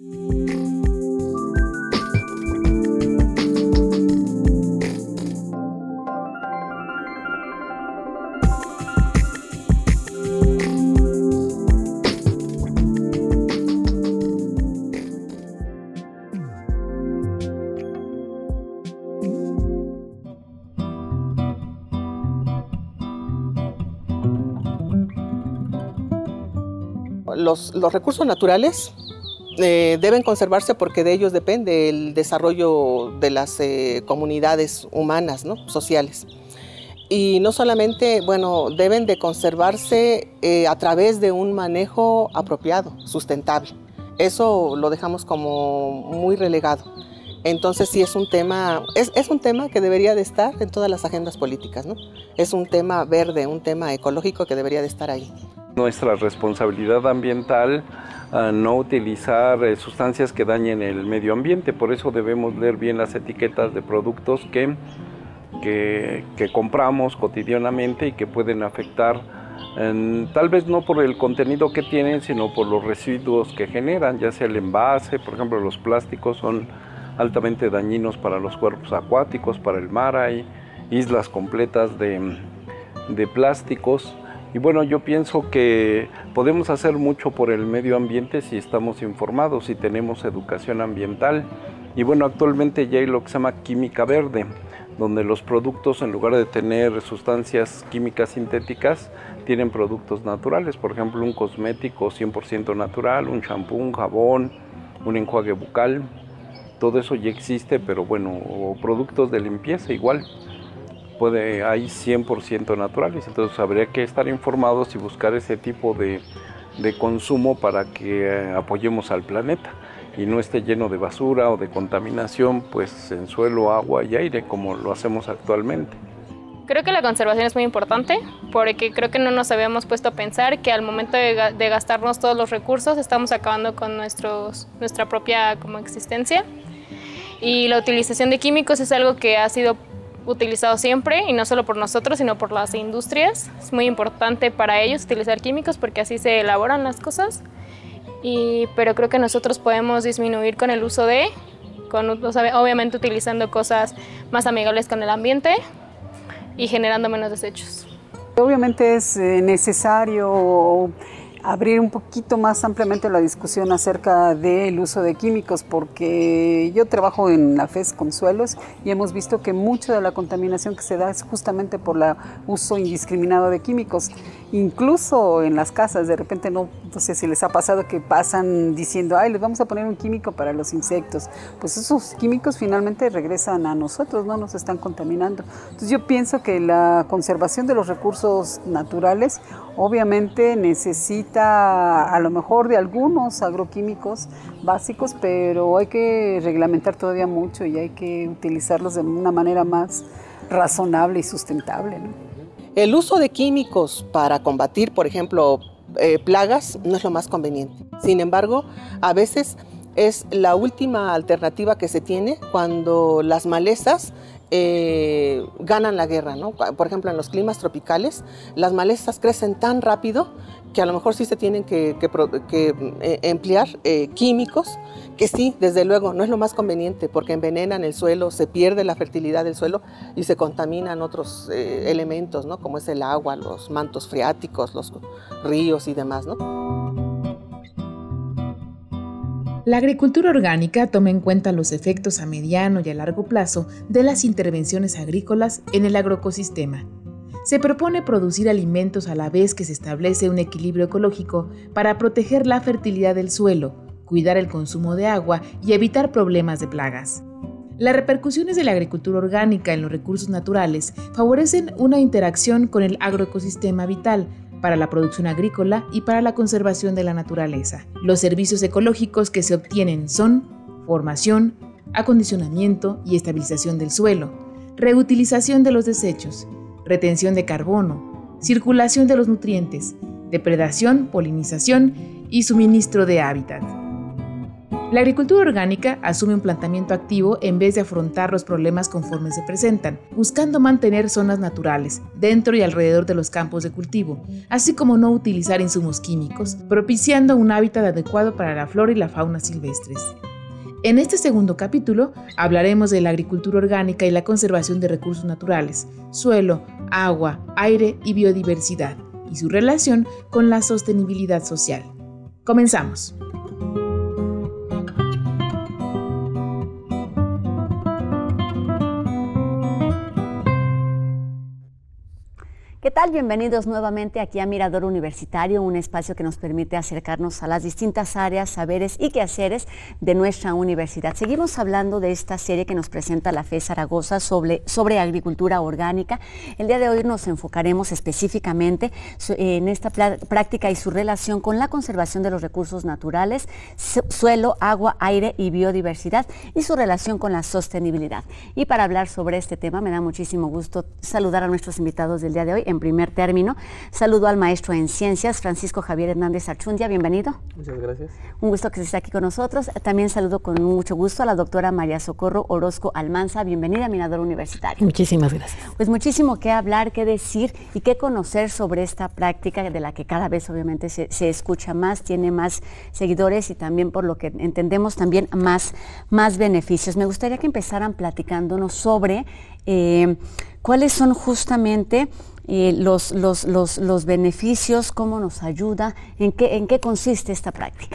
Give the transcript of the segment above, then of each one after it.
Los recursos naturales deben conservarse porque de ellos depende el desarrollo de las comunidades humanas, ¿no? Sociales. Y no solamente, bueno, deben de conservarse a través de un manejo apropiado, sustentable. Eso lo dejamos como muy relegado. Entonces sí es un tema que debería de estar en todas las agendas políticas, ¿no? Es un tema verde, un tema ecológico que debería de estar ahí. Nuestra responsabilidad ambiental, no utilizar sustancias que dañen el medio ambiente, por eso debemos leer bien las etiquetas de productos que compramos cotidianamente y que pueden afectar, tal vez no por el contenido que tienen, sino por los residuos que generan, ya sea el envase. Por ejemplo, los plásticos son altamente dañinos para los cuerpos acuáticos, para el mar. Hay islas completas de plásticos. Y bueno, yo pienso que podemos hacer mucho por el medio ambiente si estamos informados, si tenemos educación ambiental. Y bueno, actualmente ya hay lo que se llama química verde, donde los productos, en lugar de tener sustancias químicas sintéticas, tienen productos naturales. Por ejemplo, un cosmético 100% natural, un champú, un jabón, un enjuague bucal. Todo eso ya existe, pero bueno, o productos de limpieza igual. Hay 100% naturales, entonces habría que estar informados y buscar ese tipo de consumo para que apoyemos al planeta y no esté lleno de basura o de contaminación, pues en suelo, agua y aire, como lo hacemos actualmente. Creo que la conservación es muy importante porque creo que no nos habíamos puesto a pensar que al momento de gastarnos todos los recursos estamos acabando con nuestra propia existencia, y la utilización de químicos es algo que ha sido utilizado siempre, y no solo por nosotros, sino por las industrias. Es muy importante para ellos utilizar químicos porque así se elaboran las cosas, pero creo que nosotros podemos disminuir con el uso obviamente utilizando cosas más amigables con el ambiente y generando menos desechos. Obviamente es necesario abrir un poquito más ampliamente la discusión acerca del uso de químicos, porque yo trabajo en la FES con suelos y hemos visto que mucha de la contaminación que se da es justamente por el uso indiscriminado de químicos. Incluso en las casas, de repente no sé si les ha pasado que pasan diciendo, ay, les vamos a poner un químico para los insectos. Pues esos químicos finalmente regresan a nosotros, no nos están contaminando. Entonces yo pienso que la conservación de los recursos naturales obviamente necesita a lo mejor de algunos agroquímicos básicos, pero hay que reglamentar todavía mucho y hay que utilizarlos de una manera más razonable y sustentable, ¿no? El uso de químicos para combatir, por ejemplo, plagas no es lo más conveniente. Sin embargo, a veces es la última alternativa que se tiene cuando las malezas ganan la guerra, ¿no? Por ejemplo, en los climas tropicales, las malezas crecen tan rápido que a lo mejor sí se tienen que emplear químicos, que sí, desde luego, no es lo más conveniente porque envenenan el suelo, se pierde la fertilidad del suelo y se contaminan otros elementos, ¿no? Como es el agua, los mantos freáticos, los ríos y demás, ¿no? La agricultura orgánica toma en cuenta los efectos a mediano y a largo plazo de las intervenciones agrícolas en el agroecosistema. Se propone producir alimentos a la vez que se establece un equilibrio ecológico para proteger la fertilidad del suelo, cuidar el consumo de agua y evitar problemas de plagas. Las repercusiones de la agricultura orgánica en los recursos naturales favorecen una interacción con el agroecosistema vital para la producción agrícola y para la conservación de la naturaleza. Los servicios ecológicos que se obtienen son formación, acondicionamiento y estabilización del suelo, reutilización de los desechos, retención de carbono, circulación de los nutrientes, depredación, polinización y suministro de hábitat. La agricultura orgánica asume un planteamiento activo en vez de afrontar los problemas conforme se presentan, buscando mantener zonas naturales dentro y alrededor de los campos de cultivo, así como no utilizar insumos químicos, propiciando un hábitat adecuado para la flora y la fauna silvestres. En este segundo capítulo hablaremos de la agricultura orgánica y la conservación de recursos naturales, suelo, agua, aire y biodiversidad, y su relación con la sostenibilidad social. Comenzamos. ¿Qué tal? Bienvenidos nuevamente aquí a Mirador Universitario, un espacio que nos permite acercarnos a las distintas áreas, saberes y quehaceres de nuestra universidad. Seguimos hablando de esta serie que nos presenta la FES Zaragoza sobre agricultura orgánica. El día de hoy nos enfocaremos específicamente en esta práctica y su relación con la conservación de los recursos naturales, suelo, agua, aire y biodiversidad, y su relación con la sostenibilidad. Y para hablar sobre este tema me da muchísimo gusto saludar a nuestros invitados del día de hoy. En primer término, saludo al maestro en ciencias, Francisco Javier Hernández Archundia, bienvenido. Muchas gracias. Un gusto que esté aquí con nosotros. También saludo con mucho gusto a la doctora María Socorro Orozco Almanza, bienvenida a Mirador Universitario. Muchísimas gracias. Pues muchísimo que hablar, que decir y que conocer sobre esta práctica de la que cada vez obviamente se escucha más, tiene más seguidores y también, por lo que entendemos, también más beneficios. Me gustaría que empezaran platicándonos sobre cuáles son justamente los beneficios, cómo nos ayuda, en qué consiste esta práctica.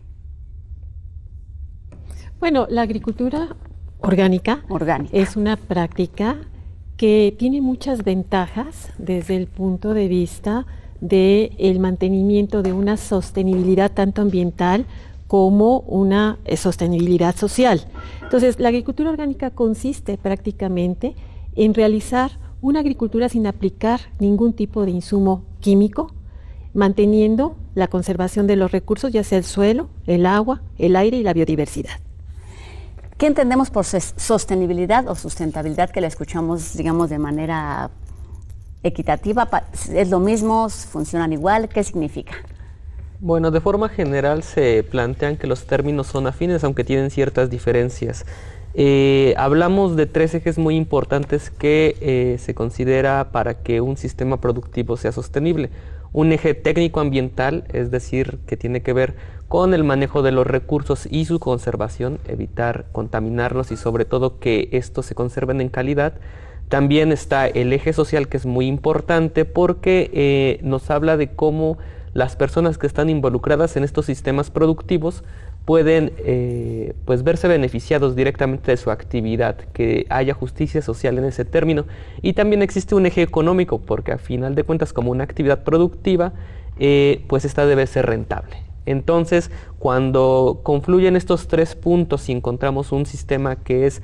Bueno, la agricultura orgánica es una práctica que tiene muchas ventajas desde el punto de vista del mantenimiento de una sostenibilidad tanto ambiental como una sostenibilidad social. Entonces, la agricultura orgánica consiste prácticamente en realizar una agricultura sin aplicar ningún tipo de insumo químico, manteniendo la conservación de los recursos, ya sea el suelo, el agua, el aire y la biodiversidad. ¿Qué entendemos por sostenibilidad o sustentabilidad, que la escuchamos, digamos, de manera equitativa? ¿Es lo mismo? ¿Funcionan igual? ¿Qué significa? Bueno, de forma general se plantean que los términos son afines, aunque tienen ciertas diferencias. Hablamos de tres ejes muy importantes que se considera para que un sistema productivo sea sostenible. Un eje técnico-ambiental, es decir, que tiene que ver con el manejo de los recursos y su conservación, evitar contaminarlos y sobre todo que estos se conserven en calidad. También está el eje social, que es muy importante porque nos habla de cómo las personas que están involucradas en estos sistemas productivos pueden pues verse beneficiados directamente de su actividad, que haya justicia social en ese término. Y también existe un eje económico, porque a final de cuentas, como una actividad productiva, pues esta debe ser rentable. Entonces, cuando confluyen estos tres puntos y encontramos un sistema que es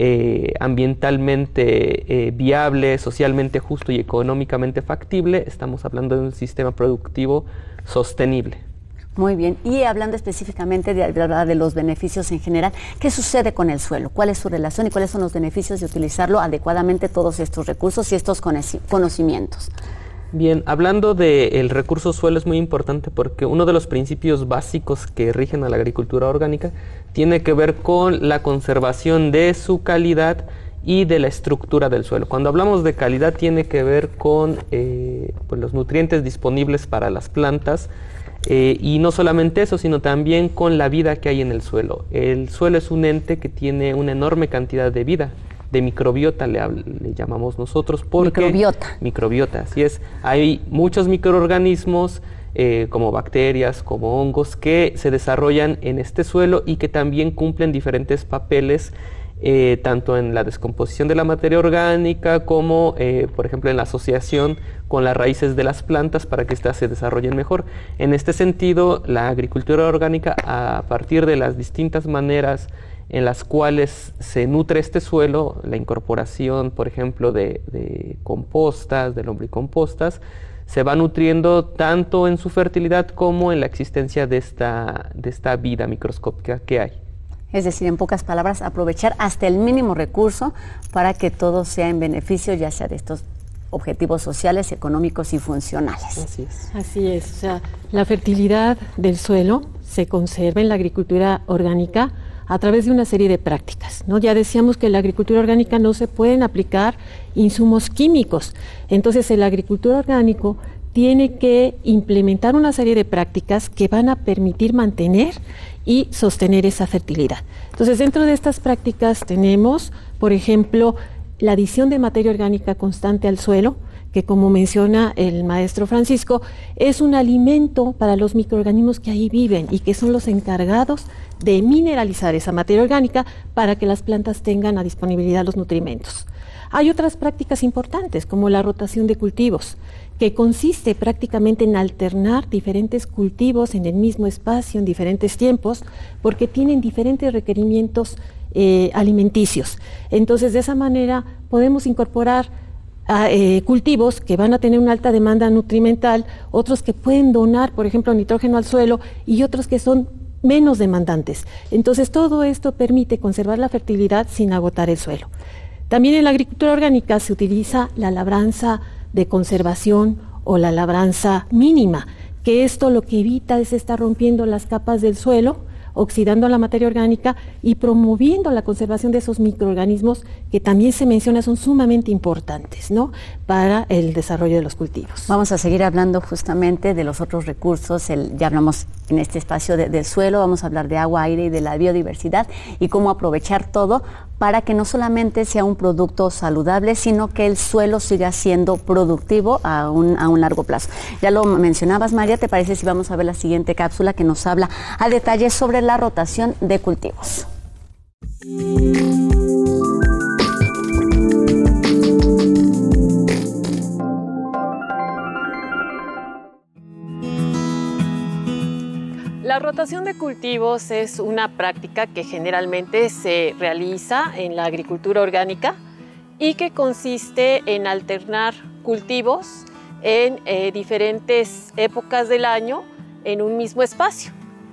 ambientalmente viable, socialmente justo y económicamente factible, estamos hablando de un sistema productivo sostenible. Muy bien, y hablando específicamente de los beneficios en general, ¿qué sucede con el suelo? ¿Cuál es su relación y cuáles son los beneficios de utilizarlo adecuadamente, todos estos recursos y estos conocimientos? Bien, hablando del recurso suelo es muy importante porque uno de los principios básicos que rigen a la agricultura orgánica tiene que ver con la conservación de su calidad y de la estructura del suelo. Cuando hablamos de calidad tiene que ver con pues los nutrientes disponibles para las plantas, y no solamente eso, sino también con la vida que hay en el suelo. El suelo es un ente que tiene una enorme cantidad de vida, de microbiota le llamamos nosotros. Microbiota, así es. Hay muchos microorganismos como bacterias, como hongos, que se desarrollan en este suelo y que también cumplen diferentes papeles, tanto en la descomposición de la materia orgánica como, por ejemplo, en la asociación con las raíces de las plantas para que éstas se desarrollen mejor. En este sentido, la agricultura orgánica, a partir de las distintas maneras en las cuales se nutre este suelo, la incorporación, por ejemplo, de compostas, de lombricompostas, se va nutriendo tanto en su fertilidad como en la existencia de esta vida microscópica que hay. Es decir, en pocas palabras, aprovechar hasta el mínimo recurso para que todo sea en beneficio, ya sea de estos objetivos sociales, económicos y funcionales. Así es. O sea, la fertilidad del suelo se conserva en la agricultura orgánica a través de una serie de prácticas, ¿no? Ya decíamos que en la agricultura orgánica no se pueden aplicar insumos químicos. Entonces, el agricultor orgánico tiene que implementar una serie de prácticas que van a permitir mantener y sostener esa fertilidad. Entonces, dentro de estas prácticas tenemos, por ejemplo, la adición de materia orgánica constante al suelo, que como menciona el maestro Francisco, es un alimento para los microorganismos que ahí viven y que son los encargados de mineralizar esa materia orgánica para que las plantas tengan a disponibilidad los nutrimentos. Hay otras prácticas importantes, como la rotación de cultivos, que consiste prácticamente en alternar diferentes cultivos en el mismo espacio, en diferentes tiempos, porque tienen diferentes requerimientos alimenticios. Entonces, de esa manera podemos incorporar cultivos que van a tener una alta demanda nutrimental, otros que pueden donar, por ejemplo, nitrógeno al suelo y otros que son menos demandantes. Entonces, todo esto permite conservar la fertilidad sin agotar el suelo. También en la agricultura orgánica se utiliza la labranza de conservación o la labranza mínima, que esto lo que evita es estar rompiendo las capas del suelo, oxidando la materia orgánica y promoviendo la conservación de esos microorganismos que también se menciona son sumamente importantes, ¿no?, para el desarrollo de los cultivos. Vamos a seguir hablando justamente de los otros recursos, ya hablamos en este espacio del suelo, vamos a hablar de agua, aire y de la biodiversidad y cómo aprovechar todo para que no solamente sea un producto saludable, sino que el suelo siga siendo productivo a un largo plazo. Ya lo mencionabas, María, ¿te parece si vamos a ver la siguiente cápsula que nos habla a detalle sobre la rotación de cultivos? La rotación de cultivos es una práctica que generalmente se realiza en la agricultura orgánica y que consiste en alternar cultivos en diferentes épocas del año en un mismo espacio.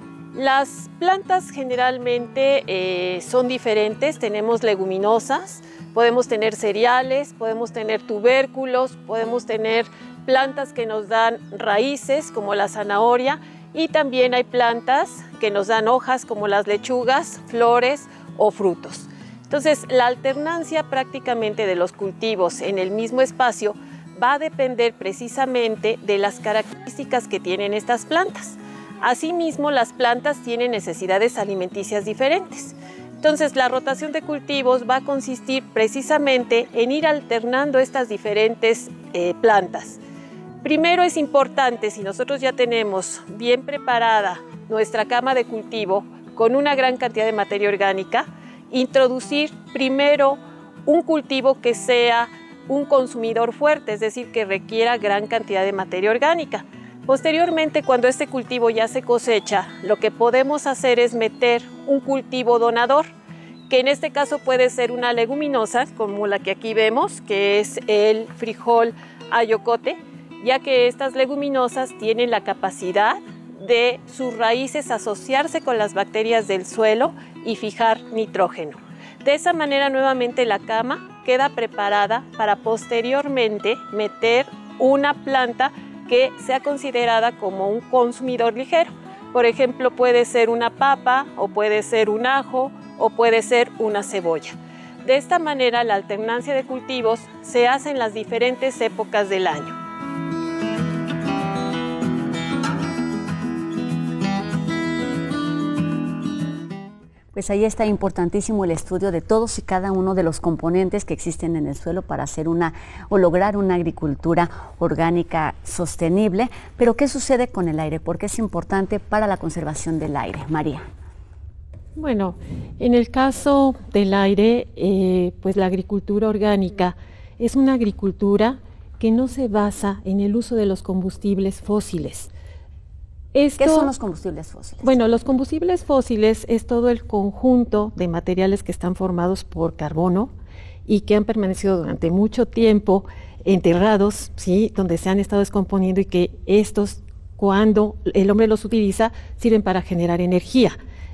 Las plantas generalmente son diferentes, tenemos leguminosas, podemos tener cereales, podemos tener tubérculos, podemos tener plantas que nos dan raíces como la zanahoria, y también hay plantas que nos dan hojas como las lechugas, flores o frutos. Entonces, la alternancia prácticamente de los cultivos en el mismo espacio va a depender precisamente de las características que tienen estas plantas. Asimismo, las plantas tienen necesidades alimenticias diferentes. Entonces, la rotación de cultivos va a consistir precisamente en ir alternando estas diferentes plantas. Primero es importante, si nosotros ya tenemos bien preparada nuestra cama de cultivo con una gran cantidad de materia orgánica, introducir primero un cultivo que sea un consumidor fuerte, es decir, que requiera gran cantidad de materia orgánica. Posteriormente, cuando este cultivo ya se cosecha, lo que podemos hacer es meter un cultivo donador, que en este caso puede ser una leguminosa, como la que aquí vemos, que es el frijol ayocote, ya que estas leguminosas tienen la capacidad de sus raíces asociarse con las bacterias del suelo y fijar nitrógeno. De esa manera, nuevamente la cama queda preparada para posteriormente meter una planta que sea considerada como un consumidor ligero. Por ejemplo, puede ser una papa, o puede ser un ajo, o puede ser una cebolla. De esta manera, la alternancia de cultivos se hace en las diferentes épocas del año. Pues ahí está importantísimo el estudio de todos y cada uno de los componentes que existen en el suelo para hacer o lograr una agricultura orgánica sostenible. Pero ¿qué sucede con el aire? ¿Por qué es importante para la conservación del aire? María. Bueno, en el caso del aire, pues la agricultura orgánica es una agricultura que no se basa en el uso de los combustibles fósiles. ¿Qué son los combustibles fósiles? Bueno, los combustibles fósiles es todo el conjunto de materiales que están formados por carbono y que han permanecido durante mucho tiempo enterrados, ¿sí?, donde se han estado descomponiendo y que estos, cuando el hombre los utiliza, sirven para generar energía.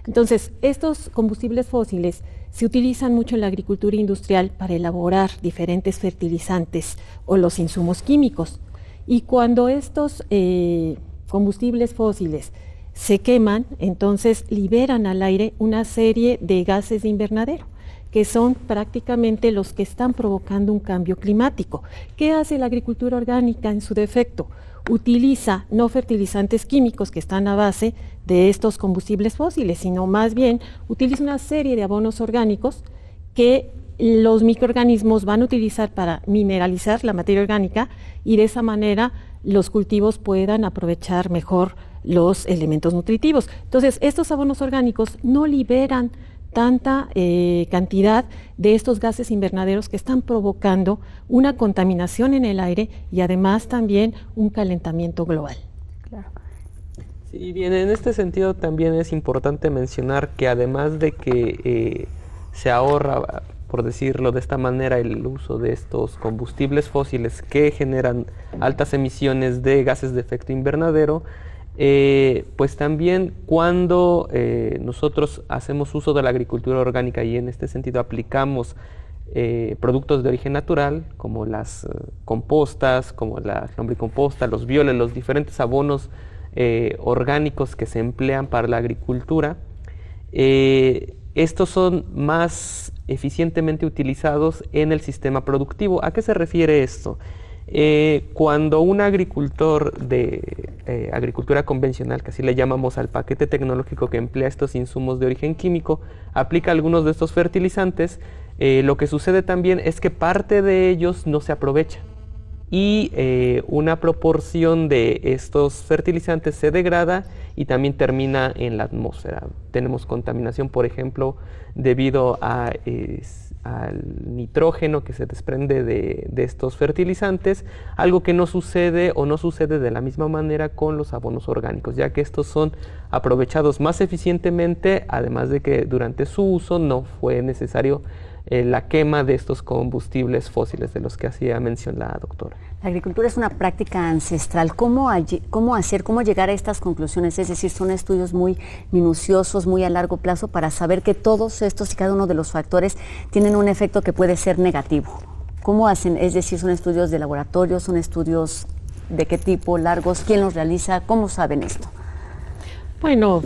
Entonces, estos combustibles fósiles se utilizan mucho en la agricultura industrial para elaborar diferentes fertilizantes o los insumos químicos. Y cuando estos combustibles fósiles se queman, entonces liberan al aire una serie de gases de invernadero, que son prácticamente los que están provocando un cambio climático. ¿Qué hace la agricultura orgánica en su defecto? Utiliza no fertilizantes químicos que están a base de estos combustibles fósiles, sino más bien utiliza una serie de abonos orgánicos que los microorganismos van a utilizar para mineralizar la materia orgánica y de esa manera los cultivos puedan aprovechar mejor los elementos nutritivos. Entonces, estos abonos orgánicos no liberan tanta cantidad de estos gases invernaderos que están provocando una contaminación en el aire y además también un calentamiento global. Claro. Sí, bien, en este sentido también es importante mencionar que además de que se ahorra, por decirlo de esta manera, el uso de estos combustibles fósiles que generan altas emisiones de gases de efecto invernadero, pues también cuando nosotros hacemos uso de la agricultura orgánica y en este sentido aplicamos productos de origen natural como las compostas, como la lombricomposta, los bioles, los diferentes abonos orgánicos que se emplean para la agricultura, estos son más eficientemente utilizados en el sistema productivo. ¿A qué se refiere esto? Cuando un agricultor de agricultura convencional, que así le llamamos al paquete tecnológico que emplea estos insumos de origen químico, aplica algunos de estos fertilizantes, lo que sucede también es que parte de ellos no se aprovecha y una proporción de estos fertilizantes se degrada y también termina en la atmósfera. Tenemos contaminación, por ejemplo, debido al nitrógeno que se desprende de estos fertilizantes, algo que no sucede o no sucede de la misma manera con los abonos orgánicos, ya que estos son aprovechados más eficientemente, además de que durante su uso no fue necesario la quema de estos combustibles fósiles de los que hacía mención la doctora. La agricultura es una práctica ancestral. ¿Cómo llegar a estas conclusiones? Es decir, son estudios muy minuciosos, muy a largo plazo para saber que todos estos y cada uno de los factores tienen un efecto que puede ser negativo. ¿Cómo hacen? Es decir, ¿son estudios de laboratorio? ¿Son estudios de qué tipo? ¿Largos? ¿Quién los realiza? ¿Cómo saben esto? Bueno,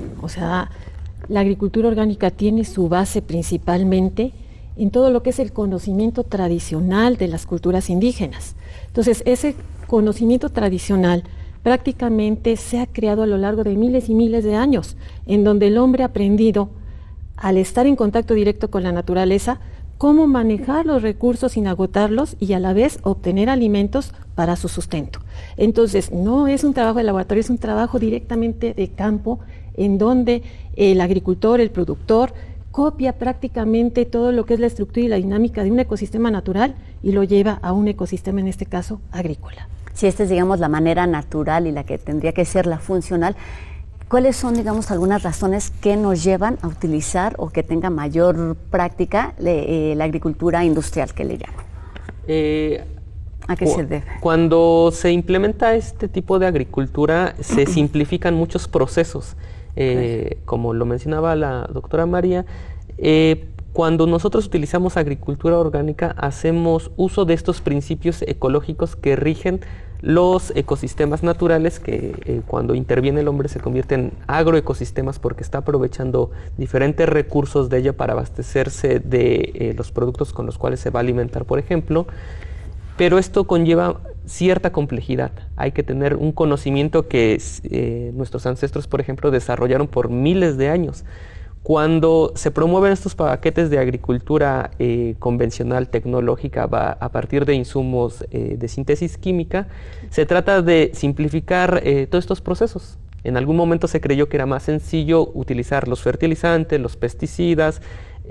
la agricultura orgánica tiene su base principalmente en todo lo que es el conocimiento tradicional de las culturas indígenas. Entonces, ese conocimiento tradicional prácticamente se ha creado a lo largo de miles y miles de años, en donde el hombre ha aprendido, al estar en contacto directo con la naturaleza, cómo manejar los recursos sin agotarlos y a la vez obtener alimentos para su sustento. Entonces, no es un trabajo de laboratorio, es un trabajo directamente de campo, en donde el agricultor, el productor, copia prácticamente todo lo que es la estructura y la dinámica de un ecosistema natural y lo lleva a un ecosistema, en este caso, agrícola. Si esta es, digamos, la manera natural y la que tendría que ser la funcional, ¿cuáles son, digamos, algunas razones que nos llevan a utilizar o que tenga mayor práctica la agricultura industrial, que le llaman? ¿A qué se debe? Cuando se implementa este tipo de agricultura, se simplifican muchos procesos. Como lo mencionaba la doctora María, cuando nosotros utilizamos agricultura orgánica hacemos uso de estos principios ecológicos que rigen los ecosistemas naturales, que cuando interviene el hombre se convierten en agroecosistemas porque está aprovechando diferentes recursos de ella para abastecerse de los productos con los cuales se va a alimentar, por ejemplo. Pero esto conlleva cierta complejidad. Hay que tener un conocimiento que nuestros ancestros, por ejemplo, desarrollaron por miles de años. Cuando se promueven estos paquetes de agricultura convencional, tecnológica, a partir de insumos de síntesis química, se trata de simplificar todos estos procesos. En algún momento se creyó que era más sencillo utilizar los fertilizantes, los pesticidas,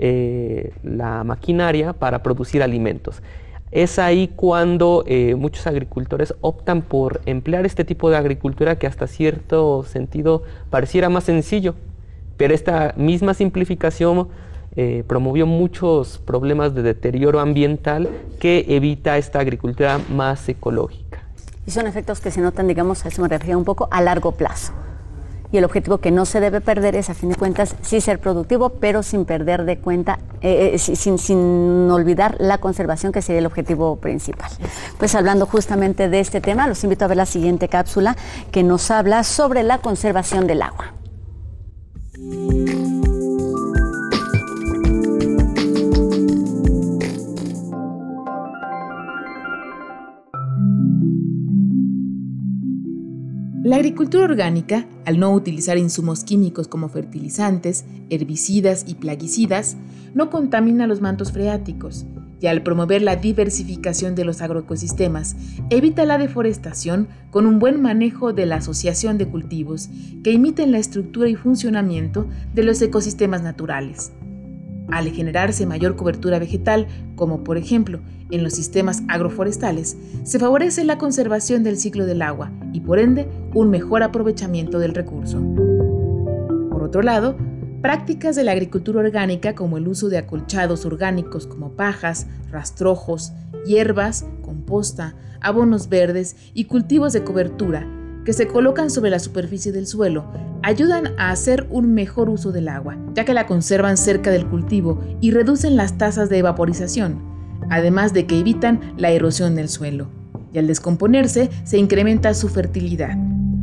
la maquinaria para producir alimentos. Es ahí cuando muchos agricultores optan por emplear este tipo de agricultura que hasta cierto sentido pareciera más sencillo, pero esta misma simplificación promovió muchos problemas de deterioro ambiental que evita esta agricultura más ecológica. Y son efectos que se notan, digamos, a eso me refería un poco, a largo plazo. y el objetivo que no se debe perder es, a fin de cuentas, sí ser productivo, pero sin perder de cuenta, sin olvidar la conservación, que sería el objetivo principal. Pues hablando justamente de este tema, los invito a ver la siguiente cápsula que nos habla sobre la conservación del agua. La agricultura orgánica, al no utilizar insumos químicos como fertilizantes, herbicidas y plaguicidas, no contamina los mantos freáticos y al promover la diversificación de los agroecosistemas, evita la deforestación con un buen manejo de la asociación de cultivos que imiten la estructura y funcionamiento de los ecosistemas naturales. Al generarse mayor cobertura vegetal, como por ejemplo en los sistemas agroforestales, se favorece la conservación del ciclo del agua y por ende un mejor aprovechamiento del recurso. Por otro lado, prácticas de la agricultura orgánica como el uso de acolchados orgánicos como pajas, rastrojos, hierbas, composta, abonos verdes y cultivos de cobertura que se colocan sobre la superficie del suelo ayudan a hacer un mejor uso del agua, ya que la conservan cerca del cultivo y reducen las tasas de evaporización, además de que evitan la erosión del suelo, y al descomponerse se incrementa su fertilidad.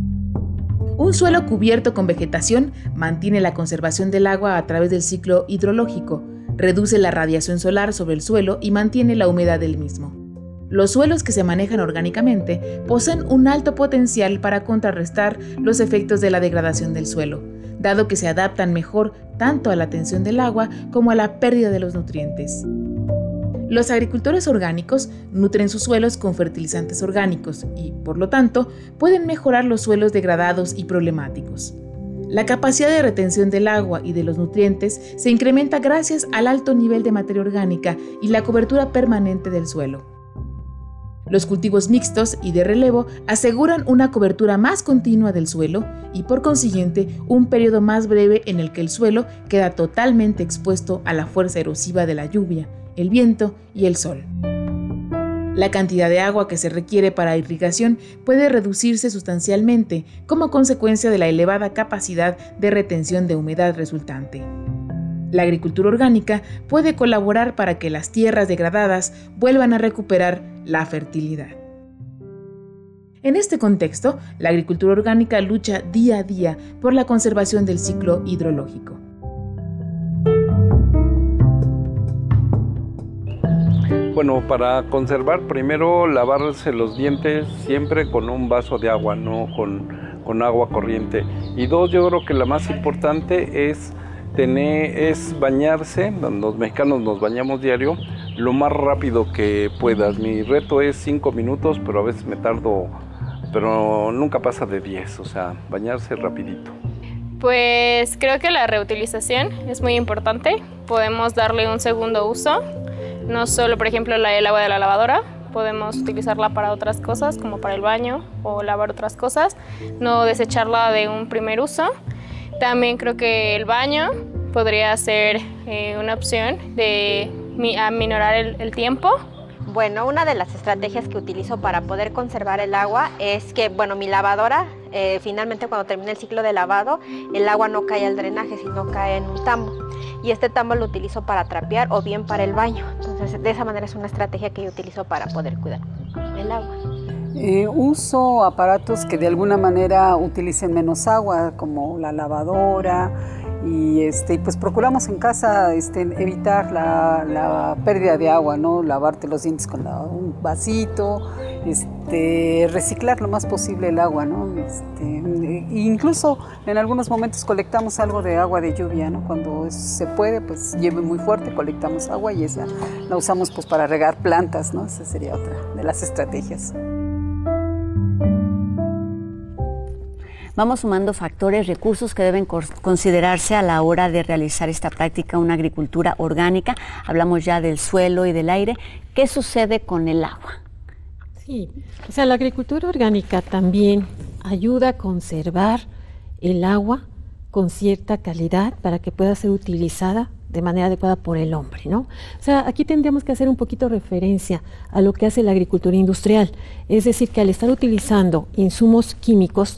Un suelo cubierto con vegetación mantiene la conservación del agua a través del ciclo hidrológico, reduce la radiación solar sobre el suelo y mantiene la humedad del mismo. Los suelos que se manejan orgánicamente poseen un alto potencial para contrarrestar los efectos de la degradación del suelo, dado que se adaptan mejor tanto a la tensión del agua como a la pérdida de los nutrientes. Los agricultores orgánicos nutren sus suelos con fertilizantes orgánicos y, por lo tanto, pueden mejorar los suelos degradados y problemáticos. La capacidad de retención del agua y de los nutrientes se incrementa gracias al alto nivel de materia orgánica y la cobertura permanente del suelo. Los cultivos mixtos y de relevo aseguran una cobertura más continua del suelo y, por consiguiente, un periodo más breve en el que el suelo queda totalmente expuesto a la fuerza erosiva de la lluvia, el viento y el sol. La cantidad de agua que se requiere para irrigación puede reducirse sustancialmente como consecuencia de la elevada capacidad de retención de humedad resultante. La agricultura orgánica puede colaborar para que las tierras degradadas vuelvan a recuperar la fertilidad. En este contexto, la agricultura orgánica lucha día a día por la conservación del ciclo hidrológico. Bueno, para conservar, primero lavarse los dientes siempre con un vaso de agua, no con agua corriente. Y dos, yo creo que la más importante es bañarse. Los mexicanos nos bañamos diario lo más rápido que puedas. Mi reto es 5 minutos, pero a veces me tardo, pero nunca pasa de 10, o sea, bañarse rapidito. Pues creo que la reutilización es muy importante. Podemos darle un segundo uso, no solo, por ejemplo, el agua de la lavadora. Podemos utilizarla para otras cosas, como para el baño o lavar otras cosas, no desecharla de un primer uso. También creo que el baño podría ser una opción de aminorar el tiempo. Bueno, una de las estrategias que utilizo para poder conservar el agua es que, bueno, mi lavadora, finalmente cuando termina el ciclo de lavado, el agua no cae al drenaje, sino cae en un tambo. Y este tambo lo utilizo para trapear o bien para el baño. Entonces, de esa manera es una estrategia que yo utilizo para poder cuidar el agua. Uso aparatos que de alguna manera utilicen menos agua, como la lavadora, y pues procuramos en casa evitar la pérdida de agua, ¿no? Lavarte los dientes con un vasito, reciclar lo más posible el agua, ¿no? Incluso en algunos momentos colectamos algo de agua de lluvia, ¿no? Cuando se puede, pues llueve muy fuerte, colectamos agua y esa la usamos pues para regar plantas, ¿no? Esa sería otra de las estrategias. Vamos sumando factores, recursos que deben considerarse a la hora de realizar esta práctica, una agricultura orgánica. Hablamos ya del suelo y del aire. ¿Qué sucede con el agua? Sí, o sea, la agricultura orgánica también ayuda a conservar el agua con cierta calidad para que pueda ser utilizada de manera adecuada por el hombre, ¿no? O sea, aquí tendríamos que hacer un poquito referencia a lo que hace la agricultura industrial. Es decir, que al estar utilizando insumos químicos,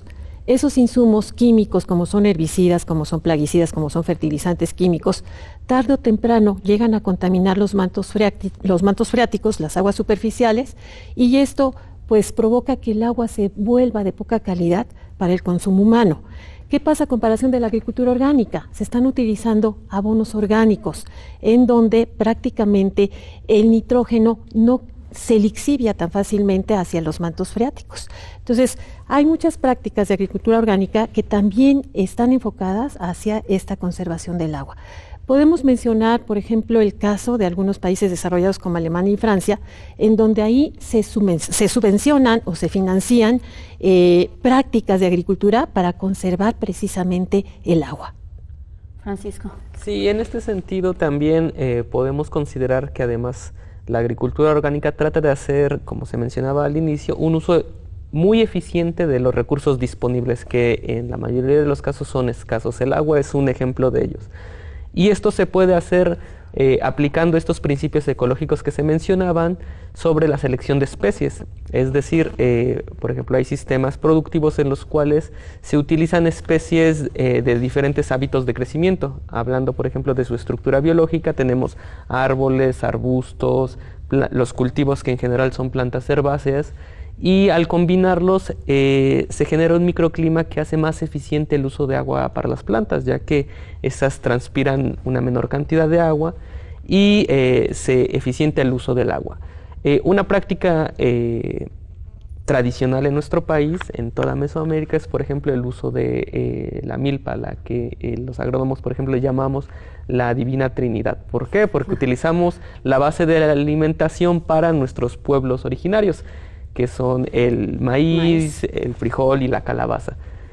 esos insumos químicos, como son herbicidas, como son plaguicidas, como son fertilizantes químicos, tarde o temprano llegan a contaminar los mantos freáticos, las aguas superficiales, y esto pues provoca que el agua se vuelva de poca calidad para el consumo humano. ¿Qué pasa a comparación de la agricultura orgánica? Se están utilizando abonos orgánicos, en donde prácticamente el nitrógeno no se lixivia tan fácilmente hacia los mantos freáticos. Entonces, hay muchas prácticas de agricultura orgánica que también están enfocadas hacia esta conservación del agua. Podemos mencionar, por ejemplo, el caso de algunos países desarrollados como Alemania y Francia, en donde ahí se subvencionan o se financian prácticas de agricultura para conservar precisamente el agua. Francisco. Sí, en este sentido también podemos considerar que además la agricultura orgánica trata de hacer, como se mencionaba al inicio, un uso muy eficiente de los recursos disponibles, que en la mayoría de los casos son escasos. El agua es un ejemplo de ellos. Y esto se puede hacer aplicando estos principios ecológicos que se mencionaban sobre la selección de especies. Es decir, por ejemplo, hay sistemas productivos en los cuales se utilizan especies de diferentes hábitos de crecimiento. Hablando, por ejemplo, de su estructura biológica, tenemos árboles, arbustos, los cultivos que en general son plantas herbáceas, y al combinarlos se genera un microclima que hace más eficiente el uso de agua para las plantas, ya que estas transpiran una menor cantidad de agua y se eficienta el uso del agua. Una práctica tradicional en nuestro país, en toda Mesoamérica, es por ejemplo el uso de la milpa, la que los agrónomos por ejemplo llamamos la Divina Trinidad. ¿Por qué? Porque utilizamos la base de la alimentación para nuestros pueblos originarios, que son el maíz, el frijol y la calabaza.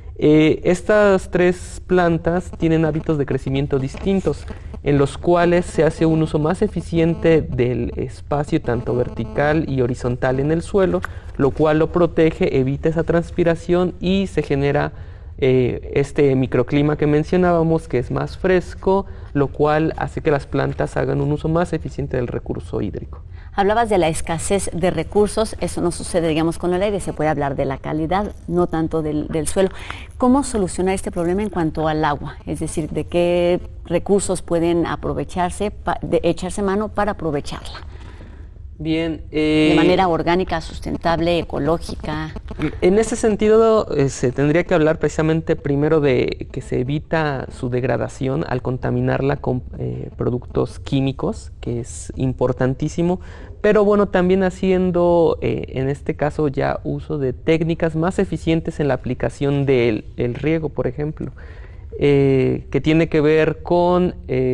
Estas tres plantas tienen hábitos de crecimiento distintos, en los cuales se hace un uso más eficiente del espacio tanto vertical y horizontal en el suelo, lo cual lo protege, evita esa transpiración y se genera este microclima que mencionábamos, que es más fresco, lo cual hace que las plantas hagan un uso más eficiente del recurso hídrico. Hablabas de la escasez de recursos, eso no sucede, digamos, con el aire, se puede hablar de la calidad, no tanto del suelo. ¿Cómo solucionar este problema en cuanto al agua? Es decir, ¿de qué recursos pueden aprovecharse, echarse mano para aprovecharla? Bien. De manera orgánica, sustentable, ecológica. En ese sentido, se tendría que hablar precisamente primero de que se evita su degradación al contaminarla con productos químicos, que es importantísimo, pero bueno, también haciendo en este caso ya uso de técnicas más eficientes en la aplicación del riego, por ejemplo, que tiene que ver con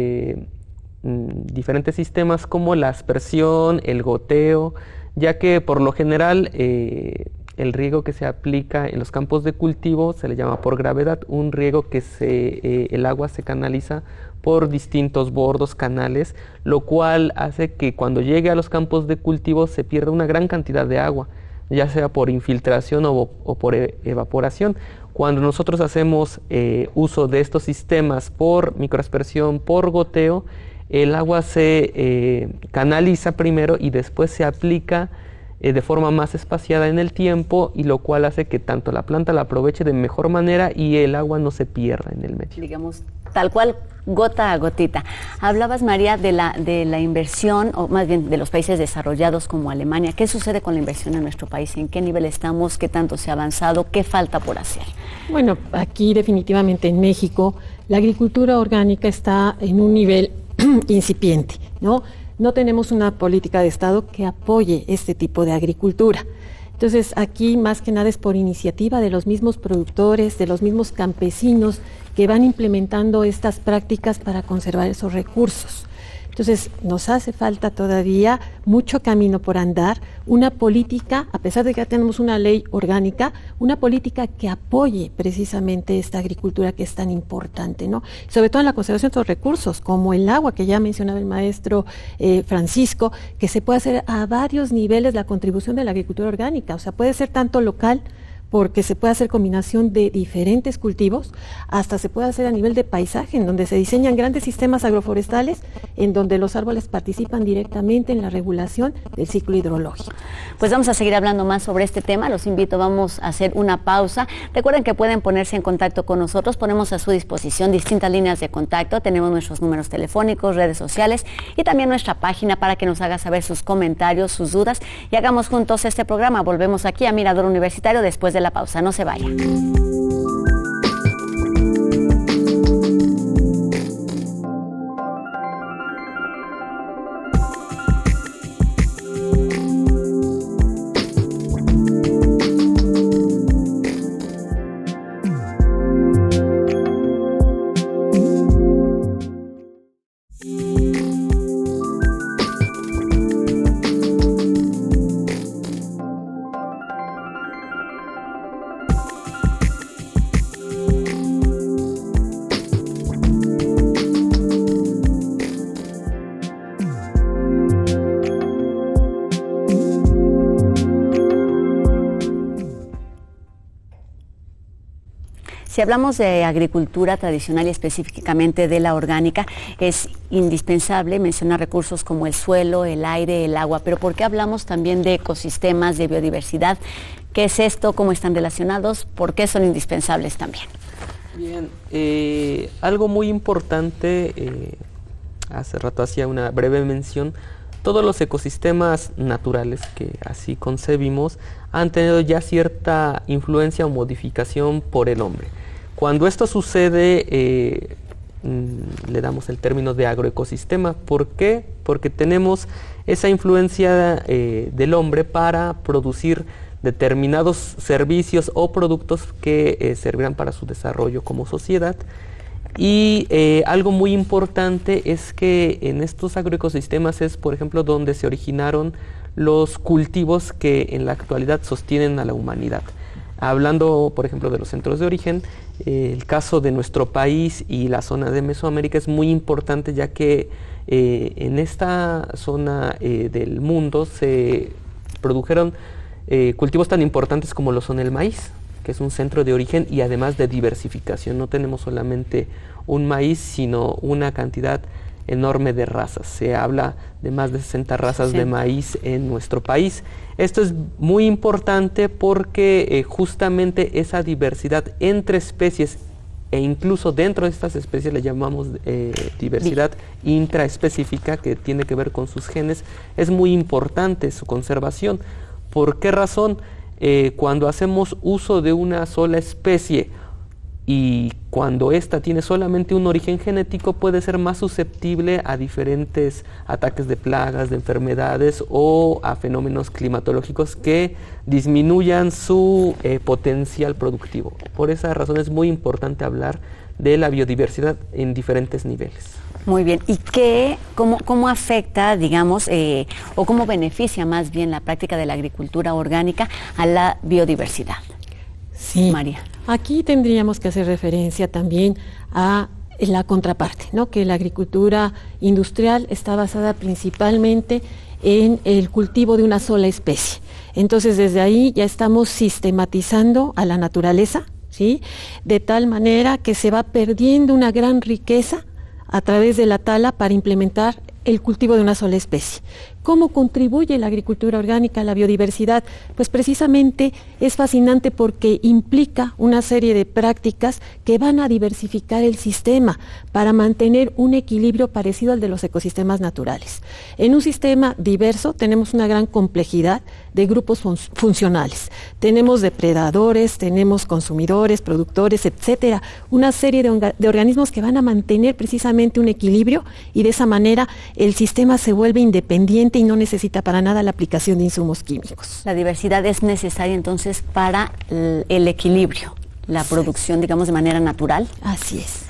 diferentes sistemas como la aspersión, el goteo, ya que por lo general el riego que se aplica en los campos de cultivo se le llama por gravedad, un riego que el agua se canaliza por distintos bordos, canales, lo cual hace que cuando llegue a los campos de cultivo se pierda una gran cantidad de agua, ya sea por infiltración o por evaporación. Cuando nosotros hacemos uso de estos sistemas por microaspersión, por goteo, el agua se canaliza primero y después se aplica de forma más espaciada en el tiempo, y lo cual hace que tanto la planta la aproveche de mejor manera y el agua no se pierda en el medio. Digamos, tal cual, gota a gotita. Hablabas, María, de la inversión, o más bien de los países desarrollados como Alemania. ¿Qué sucede con la inversión en nuestro país? ¿En qué nivel estamos? ¿Qué tanto se ha avanzado? ¿Qué falta por hacer? Bueno, aquí definitivamente en México la agricultura orgánica está en un nivel incipiente, ¿no? No tenemos una política de Estado que apoye este tipo de agricultura. Entonces, aquí más que nada es por iniciativa de los mismos productores, de los mismos campesinos que van implementando estas prácticas para conservar esos recursos. Entonces, nos hace falta todavía mucho camino por andar, una política, a pesar de que ya tenemos una ley orgánica, una política que apoye precisamente esta agricultura que es tan importante, ¿no? Sobre todo en la conservación de estos recursos, como el agua, que ya mencionaba el maestro Francisco, que se puede hacer a varios niveles la contribución de la agricultura orgánica, o sea, puede ser tanto local, porque se puede hacer combinación de diferentes cultivos, hasta se puede hacer a nivel de paisaje, en donde se diseñan grandes sistemas agroforestales, en donde los árboles participan directamente en la regulación del ciclo hidrológico. Pues vamos a seguir hablando más sobre este tema, los invito, vamos a hacer una pausa. Recuerden que pueden ponerse en contacto con nosotros, ponemos a su disposición distintas líneas de contacto, tenemos nuestros números telefónicos, redes sociales y también nuestra página para que nos haga saber sus comentarios, sus dudas y hagamos juntos este programa. Volvemos aquí a Mirador Universitario después de la pausa, no se vayan. Si hablamos de agricultura tradicional y específicamente de la orgánica, es indispensable mencionar recursos como el suelo, el aire, el agua, pero ¿por qué hablamos también de ecosistemas, de biodiversidad? ¿Qué es esto? ¿Cómo están relacionados? ¿Por qué son indispensables también? Bien, algo muy importante, hace rato hacía una breve mención, todos los ecosistemas naturales que así concebimos han tenido ya cierta influencia o modificación por el hombre. Cuando esto sucede, le damos el término de agroecosistema. ¿Por qué? Porque tenemos esa influencia del hombre para producir determinados servicios o productos que servirán para su desarrollo como sociedad. Y algo muy importante es que en estos agroecosistemas es, por ejemplo, donde se originaron los cultivos que en la actualidad sostienen a la humanidad. Hablando, por ejemplo, de los centros de origen, el caso de nuestro país y la zona de Mesoamérica es muy importante, ya que en esta zona del mundo se produjeron cultivos tan importantes como lo son el maíz, que es un centro de origen y además de diversificación. No tenemos solamente un maíz, sino una cantidad enorme de razas. Se habla de más de 60 razas de maíz en nuestro país. Esto es muy importante porque justamente esa diversidad entre especies e incluso dentro de estas especies le llamamos diversidad intraespecífica, que tiene que ver con sus genes, es muy importante su conservación. ¿Por qué razón? Cuando hacemos uso de una sola especie y cuando ésta tiene solamente un origen genético, puede ser más susceptible a diferentes ataques de plagas, de enfermedades o a fenómenos climatológicos que disminuyan su potencial productivo. Por esa razón es muy importante hablar de la biodiversidad en diferentes niveles. Muy bien. ¿Y cómo afecta, digamos, o cómo beneficia más bien la práctica de la agricultura orgánica a la biodiversidad? Sí, María. Aquí tendríamos que hacer referencia también a la contraparte, ¿no? Que la agricultura industrial está basada principalmente en el cultivo de una sola especie. Entonces, desde ahí ya estamos sistematizando a la naturaleza, ¿sí? De tal manera que se va perdiendo una gran riqueza a través de la tala para implementar el cultivo de una sola especie. ¿Cómo contribuye la agricultura orgánica a la biodiversidad? Pues precisamente es fascinante porque implica una serie de prácticas que van a diversificar el sistema para mantener un equilibrio parecido al de los ecosistemas naturales. En un sistema diverso tenemos una gran complejidad de grupos funcionales. Tenemos depredadores, tenemos consumidores, productores, etcétera. Una serie de organismos que van a mantener precisamente un equilibrio y de esa manera el sistema se vuelve independiente y no necesita para nada la aplicación de insumos químicos. La diversidad es necesaria entonces para el equilibrio, la producción, digamos, de manera natural. Así es.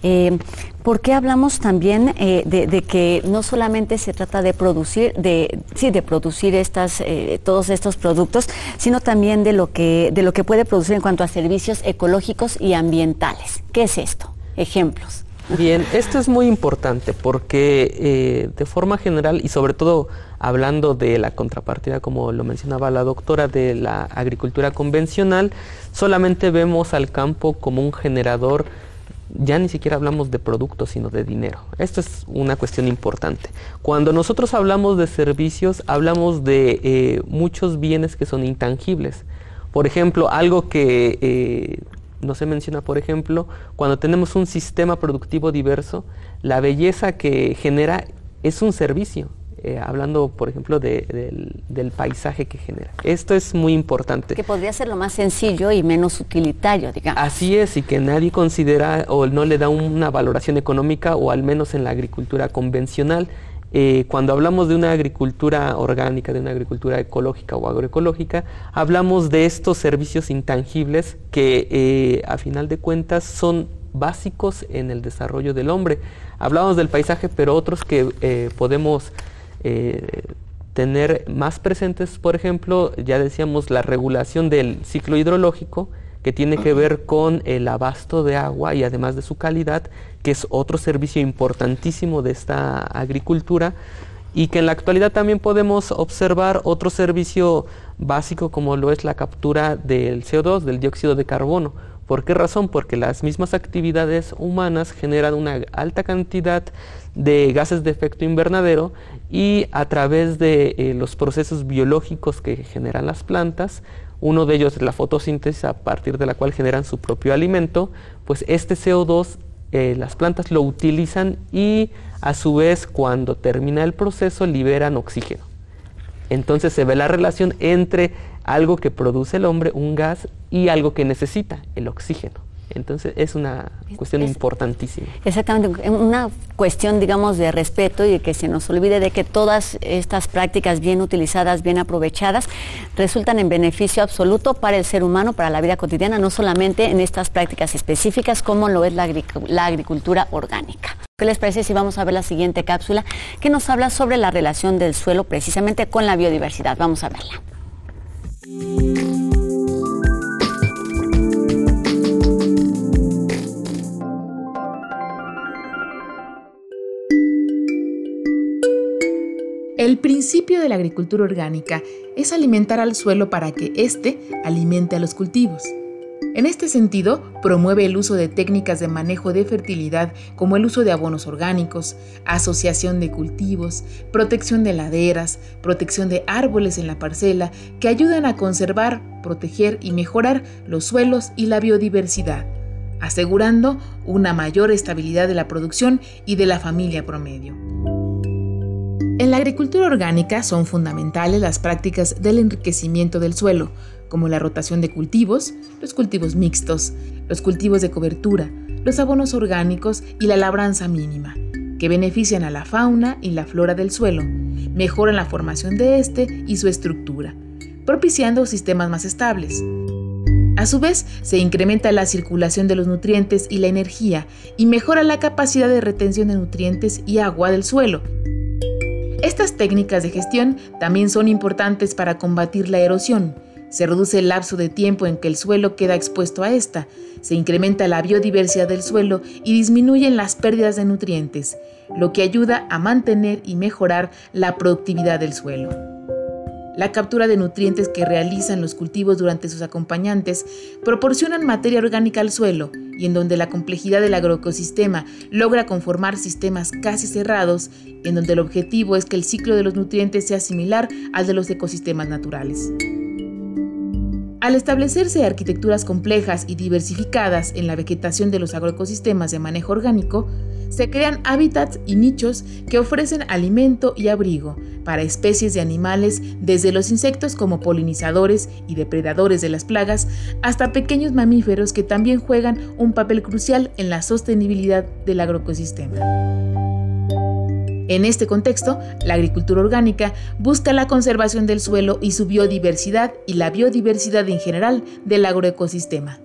¿Por qué hablamos también de que no solamente se trata de producir, de producir todos estos productos, sino también de lo que puede producir en cuanto a servicios ecológicos y ambientales? ¿Qué es esto? Ejemplos. Bien, esto es muy importante porque de forma general y sobre todo hablando de la contrapartida, como lo mencionaba la doctora, de la agricultura convencional, solamente vemos al campo como un generador. Ya ni siquiera hablamos de productos, sino de dinero. Esto es una cuestión importante. Cuando nosotros hablamos de servicios, hablamos de muchos bienes que son intangibles. Por ejemplo, algo que no se menciona, por ejemplo, cuando tenemos un sistema productivo diverso, la belleza que genera es un servicio. Hablando, por ejemplo, del paisaje que genera. Esto es muy importante. Que podría ser lo más sencillo y menos utilitario, digamos. Así es, y que nadie considera o no le da una valoración económica, o al menos en la agricultura convencional. Cuando hablamos de una agricultura orgánica, de una agricultura ecológica o agroecológica, hablamos de estos servicios intangibles que, a final de cuentas, son básicos en el desarrollo del hombre. Hablamos del paisaje, pero otros que podemos tener más presentes, por ejemplo, ya decíamos, la regulación del ciclo hidrológico, que tiene que ver con el abasto de agua y además de su calidad, que es otro servicio importantísimo de esta agricultura, y que en la actualidad también podemos observar otro servicio básico como lo es la captura del CO2, del dióxido de carbono. ¿Por qué razón? Porque las mismas actividades humanas generan una alta cantidad de gases de efecto invernadero, y a través de los procesos biológicos que generan las plantas, uno de ellos es la fotosíntesis, a partir de la cual generan su propio alimento, pues este CO2 las plantas lo utilizan y a su vez cuando termina el proceso liberan oxígeno. Entonces se ve la relación entre algo que produce el hombre, un gas, y algo que necesita, el oxígeno. Entonces es una cuestión importantísima. Exactamente, una cuestión, digamos, de respeto, y que se nos olvide de que todas estas prácticas bien utilizadas, bien aprovechadas, resultan en beneficio absoluto para el ser humano, para la vida cotidiana, no solamente en estas prácticas específicas como lo es la agricultura orgánica. ¿Qué les parece si vamos a ver la siguiente cápsula que nos habla sobre la relación del suelo precisamente con la biodiversidad? Vamos a verla. El principio de la agricultura orgánica es alimentar al suelo para que éste alimente a los cultivos. En este sentido, promueve el uso de técnicas de manejo de fertilidad como el uso de abonos orgánicos, asociación de cultivos, protección de laderas, protección de árboles en la parcela, que ayudan a conservar, proteger y mejorar los suelos y la biodiversidad, asegurando una mayor estabilidad de la producción y de la familia promedio. En la agricultura orgánica son fundamentales las prácticas del enriquecimiento del suelo, como la rotación de cultivos, los cultivos mixtos, los cultivos de cobertura, los abonos orgánicos y la labranza mínima, que benefician a la fauna y la flora del suelo, mejoran la formación de este y su estructura, propiciando sistemas más estables. A su vez, se incrementa la circulación de los nutrientes y la energía y mejora la capacidad de retención de nutrientes y agua del suelo. Estas técnicas de gestión también son importantes para combatir la erosión. Se reduce el lapso de tiempo en que el suelo queda expuesto a esta, se incrementa la biodiversidad del suelo y disminuyen las pérdidas de nutrientes, lo que ayuda a mantener y mejorar la productividad del suelo. La captura de nutrientes que realizan los cultivos durante sus acompañantes proporcionan materia orgánica al suelo, y en donde la complejidad del agroecosistema logra conformar sistemas casi cerrados, en donde el objetivo es que el ciclo de los nutrientes sea similar al de los ecosistemas naturales. Al establecerse arquitecturas complejas y diversificadas en la vegetación de los agroecosistemas de manejo orgánico, se crean hábitats y nichos que ofrecen alimento y abrigo para especies de animales, desde los insectos como polinizadores y depredadores de las plagas, hasta pequeños mamíferos que también juegan un papel crucial en la sostenibilidad del agroecosistema. En este contexto, la agricultura orgánica busca la conservación del suelo y su biodiversidad y la biodiversidad en general del agroecosistema.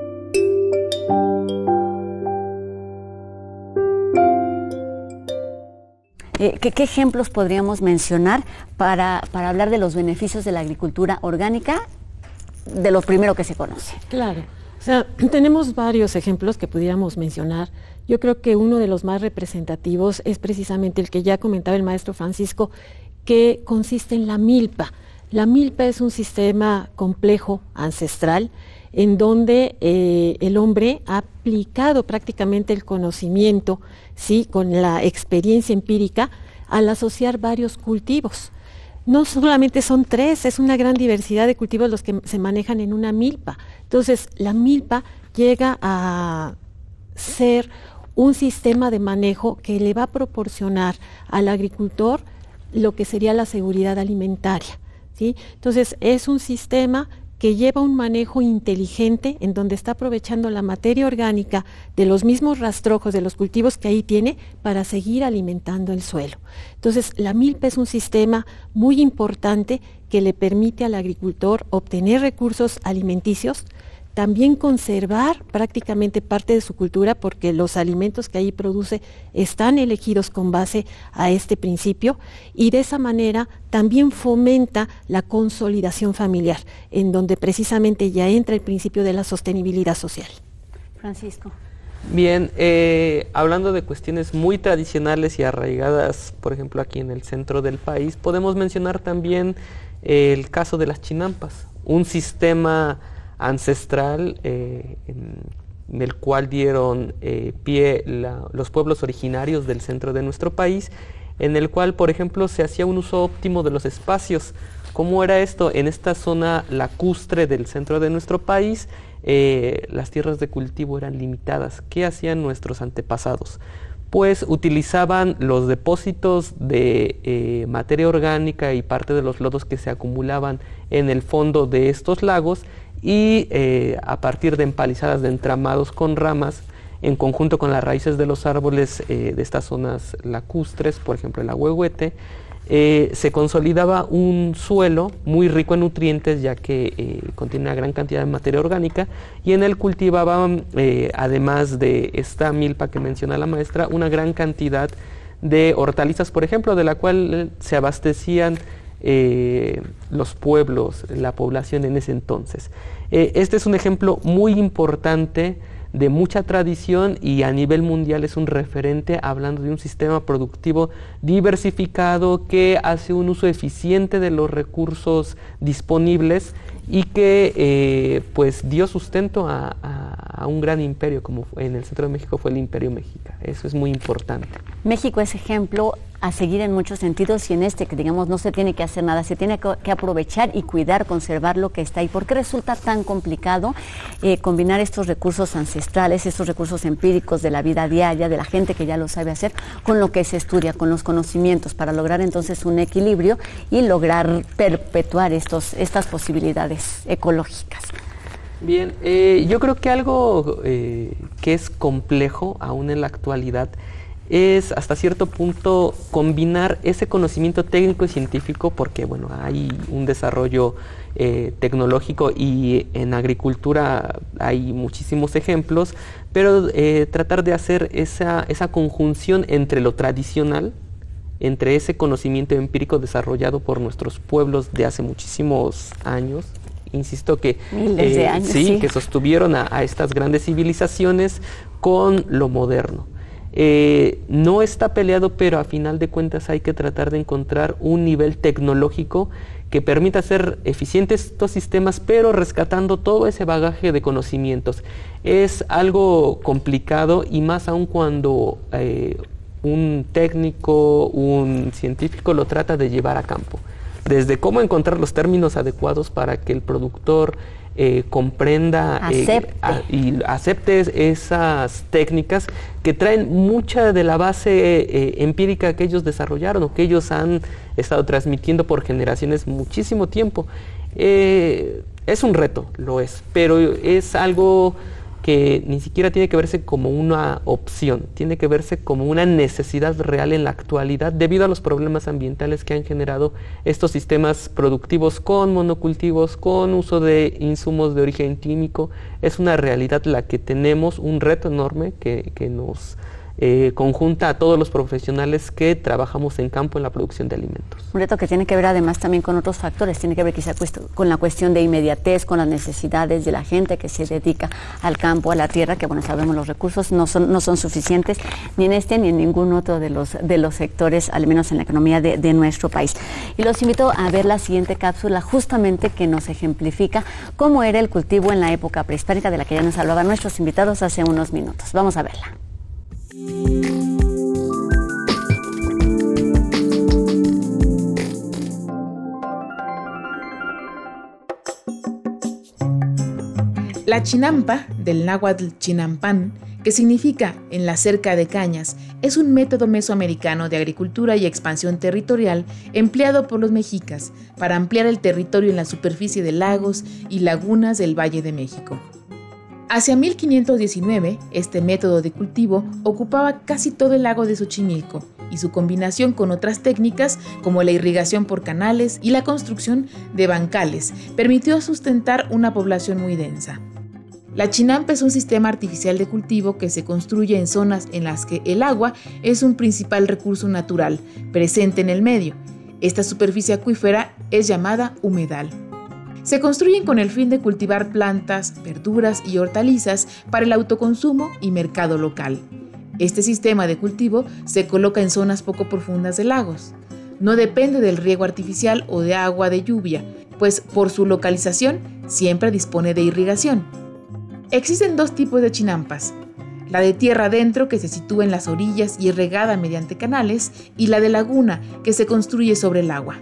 ¿Qué ejemplos podríamos mencionar para hablar de los beneficios de la agricultura orgánica, de lo primero que se conoce? Claro. sea, tenemos varios ejemplos que pudiéramos mencionar. Yo creo que uno de los más representativos es precisamente el que ya comentaba el maestro Francisco, que consiste en la milpa. La milpa es un sistema complejo, ancestral, en donde el hombre ha aplicado prácticamente el conocimiento, ¿sí?, con la experiencia empírica, al asociar varios cultivos. No solamente son 3, es una gran diversidad de cultivos los que se manejan en una milpa. Entonces, la milpa llega a ser un sistema de manejo que le va a proporcionar al agricultor lo que sería la seguridad alimentaria, ¿sí? Entonces, es un sistema que lleva un manejo inteligente en donde está aprovechando la materia orgánica de los mismos rastrojos de los cultivos que ahí tiene para seguir alimentando el suelo. Entonces, la milpa es un sistema muy importante que le permite al agricultor obtener recursos alimenticios, también conservar prácticamente parte de su cultura, porque los alimentos que ahí produce están elegidos con base a este principio, y de esa manera también fomenta la consolidación familiar, en donde precisamente ya entra el principio de la sostenibilidad social. Francisco. Bien, hablando de cuestiones muy tradicionales y arraigadas, por ejemplo aquí en el centro del país, podemos mencionar también el caso de las chinampas, un sistema ancestral en el cual dieron pie los pueblos originarios del centro de nuestro país, en el cual, por ejemplo, se hacía un uso óptimo de los espacios. ¿Cómo era esto? En esta zona lacustre del centro de nuestro país, las tierras de cultivo eran limitadas. ¿Qué hacían nuestros antepasados? Pues utilizaban los depósitos de materia orgánica y parte de los lodos que se acumulaban en el fondo de estos lagos, y a partir de empalizadas de entramados con ramas, en conjunto con las raíces de los árboles de estas zonas lacustres, por ejemplo el ahuehuete, se consolidaba un suelo muy rico en nutrientes, ya que contiene una gran cantidad de materia orgánica, y en él cultivaban, además de esta milpa que menciona la maestra, una gran cantidad de hortalizas, por ejemplo, de la cual se abastecían los pueblos, la población en ese entonces. Este es un ejemplo muy importante de mucha tradición, y a nivel mundial es un referente, hablando de un sistema productivo diversificado que hace un uso eficiente de los recursos disponibles y que pues dio sustento a un gran imperio, como en el centro de México fue el Imperio Mexica. Eso es muy importante. México es ejemplo a seguir en muchos sentidos, y en este que digamos no se tiene que hacer nada, se tiene que aprovechar y cuidar, conservar lo que está ahí. ¿Por qué resulta tan complicado combinar estos recursos ancestrales, estos recursos empíricos de la vida diaria, de la gente que ya lo sabe hacer, con lo que se estudia, con los conocimientos, para lograr entonces un equilibrio y lograr perpetuar estas posibilidades ecológicas? Bien, yo creo que algo que es complejo aún en la actualidad es hasta cierto punto combinar ese conocimiento técnico y científico, porque bueno, hay un desarrollo tecnológico, y en agricultura hay muchísimos ejemplos, pero tratar de hacer esa conjunción entre lo tradicional, entre ese conocimiento empírico desarrollado por nuestros pueblos de hace muchísimos años, insisto que miles de años, sí, que sostuvieron a estas grandes civilizaciones, con lo moderno. No está peleado, pero a final de cuentas hay que tratar de encontrar un nivel tecnológico que permita hacer eficientes estos sistemas, pero rescatando todo ese bagaje de conocimientos. Es algo complicado, y más aún cuando un técnico, un científico lo trata de llevar a campo. Desde cómo encontrar los términos adecuados para que el productor comprenda y acepte esas técnicas que traen mucha de la base empírica que ellos desarrollaron o que ellos han estado transmitiendo por generaciones muchísimo tiempo. Es un reto, lo es, pero es algo que ni siquiera tiene que verse como una opción, tiene que verse como una necesidad real en la actualidad, debido a los problemas ambientales que han generado estos sistemas productivos con monocultivos, con uso de insumos de origen químico. Es una realidad la que tenemos, un reto enorme que nos conjunta a todos los profesionales que trabajamos en campo en la producción de alimentos. Un reto que tiene que ver además también con otros factores, tiene que ver quizá con la cuestión de inmediatez, con las necesidades de la gente que se dedica al campo, a la tierra, que bueno, sabemos los recursos no son suficientes ni en este ni en ningún otro de los sectores, al menos en la economía de nuestro país. Y los invito a ver la siguiente cápsula justamente que nos ejemplifica cómo era el cultivo en la época prehispánica, de la que ya nos hablaban nuestros invitados hace unos minutos. Vamos a verla. La chinampa, del náhuatl chinampán, que significa en la cerca de cañas, es un método mesoamericano de agricultura y expansión territorial empleado por los mexicas para ampliar el territorio en la superficie de lagos y lagunas del Valle de México. Hacia 1519, este método de cultivo ocupaba casi todo el lago de Xochimilco y su combinación con otras técnicas como la irrigación por canales y la construcción de bancales permitió sustentar una población muy densa. La chinampa es un sistema artificial de cultivo que se construye en zonas en las que el agua es un principal recurso natural presente en el medio. Esta superficie acuífera es llamada humedal. Se construyen con el fin de cultivar plantas, verduras y hortalizas para el autoconsumo y mercado local. Este sistema de cultivo se coloca en zonas poco profundas de lagos. No depende del riego artificial o de agua de lluvia, pues por su localización siempre dispone de irrigación. Existen dos tipos de chinampas: la de tierra adentro, que se sitúa en las orillas y es regada mediante canales, y la de laguna, que se construye sobre el agua.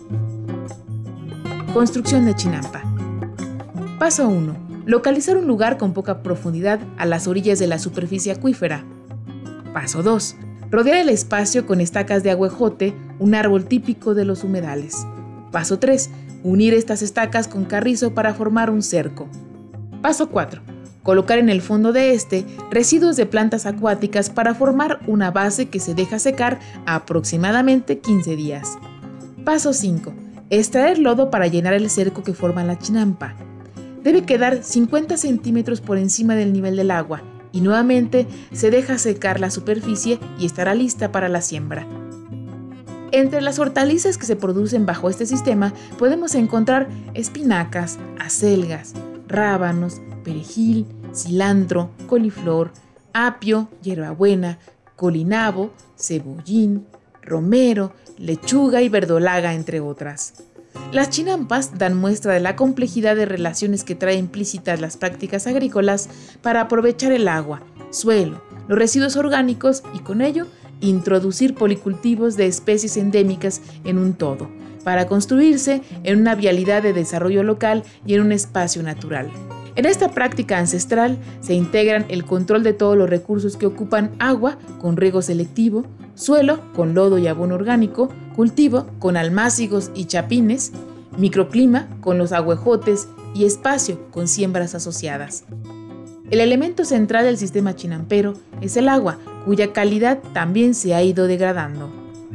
Construcción de chinampa. Paso 1. Localizar un lugar con poca profundidad a las orillas de la superficie acuífera. Paso 2. Rodear el espacio con estacas de aguejote, un árbol típico de los humedales. Paso 3. Unir estas estacas con carrizo para formar un cerco. Paso 4. Colocar en el fondo de este residuos de plantas acuáticas para formar una base que se deja secar aproximadamente 15 días. Paso 5. Extraer lodo para llenar el cerco que forma la chinampa. Debe quedar 50 centímetros por encima del nivel del agua y nuevamente se deja secar la superficie y estará lista para la siembra. Entre las hortalizas que se producen bajo este sistema podemos encontrar espinacas, acelgas, rábanos, perejil, cilantro, coliflor, apio, hierbabuena, colinabo, cebollín, romero, lechuga y verdolaga, entre otras. Las chinampas dan muestra de la complejidad de relaciones que trae implícitas las prácticas agrícolas para aprovechar el agua, suelo, los residuos orgánicos y con ello introducir policultivos de especies endémicas en un todo, para construirse en una vialidad de desarrollo local y en un espacio natural. En esta práctica ancestral se integran el control de todos los recursos que ocupan agua con riego selectivo, suelo con lodo y abono orgánico, cultivo con almácigos y chapines, microclima con los aguejotes y espacio con siembras asociadas. El elemento central del sistema chinampero es el agua, cuya calidad también se ha ido degradando.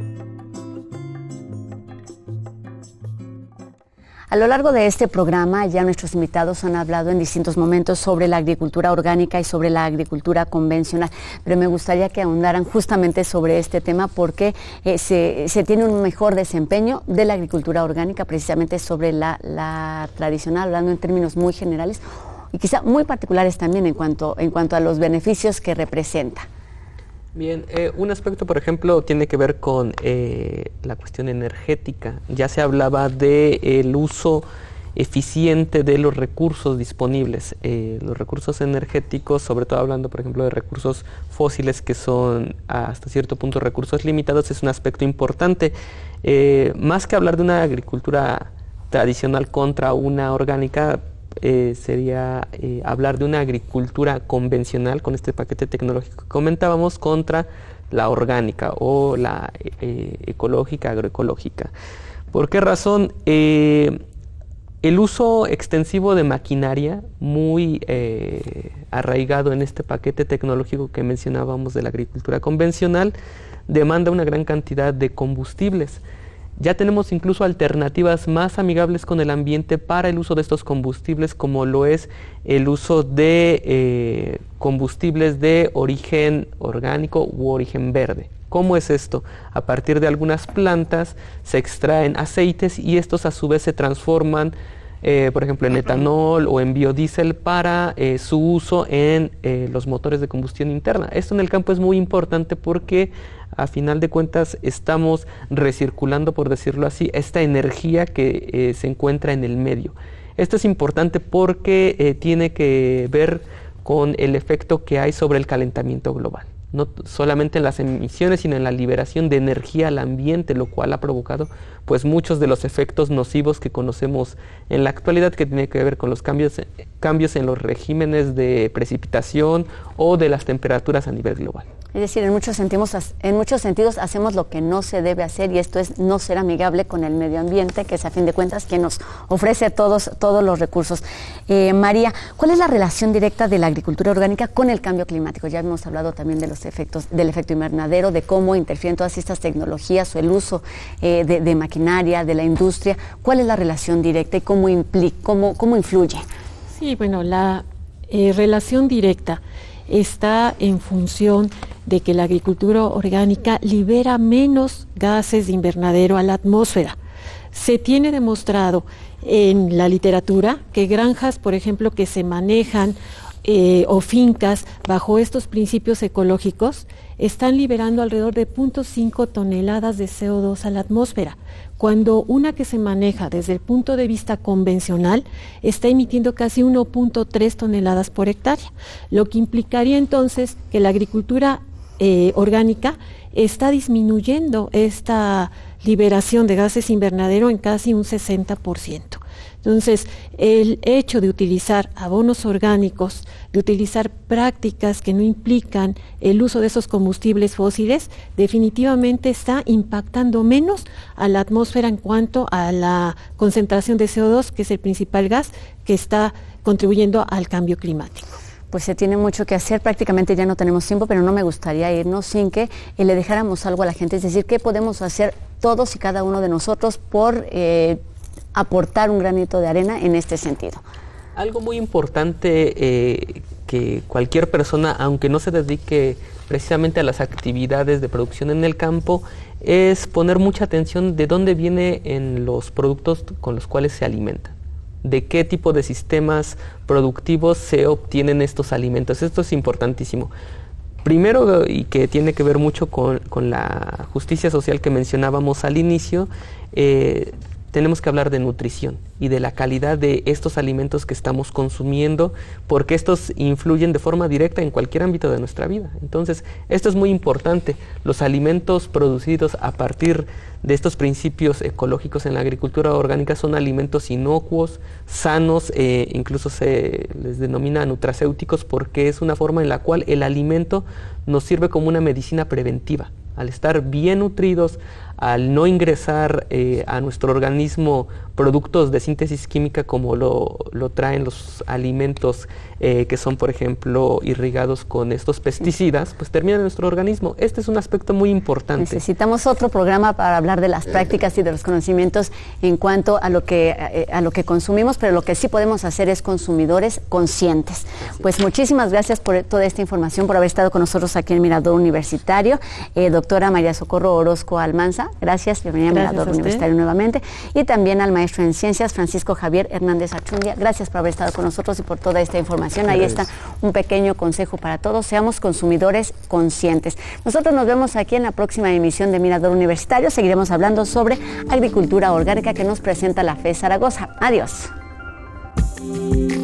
A lo largo de este programa ya nuestros invitados han hablado en distintos momentos sobre la agricultura orgánica y sobre la agricultura convencional, pero me gustaría que ahondaran justamente sobre este tema porque se tiene un mejor desempeño de la agricultura orgánica precisamente sobre la tradicional, hablando en términos muy generales y quizá muy particulares también en cuanto a los beneficios que representa. Bien, un aspecto, por ejemplo, tiene que ver con la cuestión energética. Ya se hablaba del uso eficiente de los recursos disponibles. Los recursos energéticos, sobre todo hablando, por ejemplo, de recursos fósiles que son hasta cierto punto recursos limitados, es un aspecto importante. Más que hablar de una agricultura tradicional contra una orgánica, sería hablar de una agricultura convencional con este paquete tecnológico que comentábamos contra la orgánica o la ecológica, agroecológica. ¿Por qué razón? El uso extensivo de maquinaria muy arraigado en este paquete tecnológico que mencionábamos de la agricultura convencional demanda una gran cantidad de combustibles. Ya tenemos incluso alternativas más amigables con el ambiente para el uso de estos combustibles, como lo es el uso de combustibles de origen orgánico u origen verde. ¿Cómo es esto? A partir de algunas plantas se extraen aceites y estos a su vez se transforman, por ejemplo, en etanol o en biodiesel para su uso en los motores de combustión interna. Esto en el campo es muy importante porque a final de cuentas estamos recirculando, por decirlo así, esta energía que se encuentra en el medio. Esto es importante porque tiene que ver con el efecto que hay sobre el calentamiento global. No solamente en las emisiones, sino en la liberación de energía al ambiente, lo cual ha provocado pues muchos de los efectos nocivos que conocemos en la actualidad, que tiene que ver con los cambios en los regímenes de precipitación o de las temperaturas a nivel global. Es decir, en muchos sentidos hacemos lo que no se debe hacer, y esto es no ser amigable con el medio ambiente, que es a fin de cuentas quien nos ofrece todos los recursos. María, ¿cuál es la relación directa de la agricultura orgánica con el cambio climático? Ya hemos hablado también de los efectos del efecto invernadero, de cómo interfieren todas estas tecnologías o el uso de maquinaria, de la industria. ¿Cuál es la relación directa y cómo influye? Sí, bueno, la relación directa está en función de que la agricultura orgánica libera menos gases de invernadero a la atmósfera. Se tiene demostrado en la literatura que granjas, por ejemplo, que se manejan o fincas bajo estos principios ecológicos están liberando alrededor de 0.5 toneladas de CO2 a la atmósfera, cuando una que se maneja desde el punto de vista convencional está emitiendo casi 1.3 toneladas por hectárea, lo que implicaría entonces que la agricultura orgánica está disminuyendo esta liberación de gases invernadero en casi un 60%. Entonces, el hecho de utilizar abonos orgánicos, de utilizar prácticas que no implican el uso de esos combustibles fósiles, definitivamente está impactando menos a la atmósfera en cuanto a la concentración de CO2, que es el principal gas que está contribuyendo al cambio climático. Pues se tiene mucho que hacer, prácticamente ya no tenemos tiempo, pero no me gustaría irnos sin que le dejáramos algo a la gente, es decir, ¿qué podemos hacer todos y cada uno de nosotros por aportar un granito de arena en este sentido? Algo muy importante que cualquier persona, aunque no se dedique precisamente a las actividades de producción en el campo, es poner mucha atención de dónde vienen los productos con los cuales se alimentan, de qué tipo de sistemas productivos se obtienen estos alimentos. Esto es importantísimo. Primero, y que tiene que ver mucho con la justicia social que mencionábamos al inicio, tenemos que hablar de nutrición y de la calidad de estos alimentos que estamos consumiendo, porque estos influyen de forma directa en cualquier ámbito de nuestra vida. Entonces, esto es muy importante. Los alimentos producidos a partir de estos principios ecológicos en la agricultura orgánica son alimentos inocuos, sanos, incluso se les denomina nutracéuticos, porque es una forma en la cual el alimento nos sirve como una medicina preventiva. Al estar bien nutridos, al no ingresar a nuestro organismo productos de síntesis química como lo traen los alimentos que son, por ejemplo, irrigados con estos pesticidas, pues terminan en nuestro organismo. Este es un aspecto muy importante. Necesitamos otro programa para hablar de las prácticas y de los conocimientos en cuanto a lo que consumimos, pero lo que sí podemos hacer es consumidores conscientes. Pues muchísimas gracias por toda esta información, por haber estado con nosotros aquí en Mirador Universitario. Doctora María Socorro Orozco Almanza, gracias, bienvenida a Mirador Universitario nuevamente. Y también al maestro en ciencias, Francisco Javier Hernández Achundia, gracias por haber estado con nosotros y por toda esta información. Ahí está un pequeño consejo para todos, seamos consumidores conscientes. Nosotros nos vemos aquí en la próxima emisión de Mirador Universitario, seguiremos hablando sobre agricultura orgánica que nos presenta la FES Zaragoza. Adiós.